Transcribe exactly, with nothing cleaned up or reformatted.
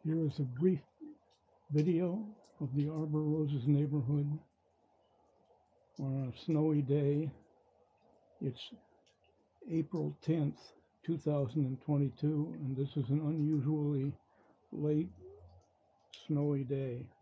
Here is a brief video of the Arbor Roses neighborhood on a snowy day. It's April tenth, two thousand twenty-two, and this is an unusually late snowy day.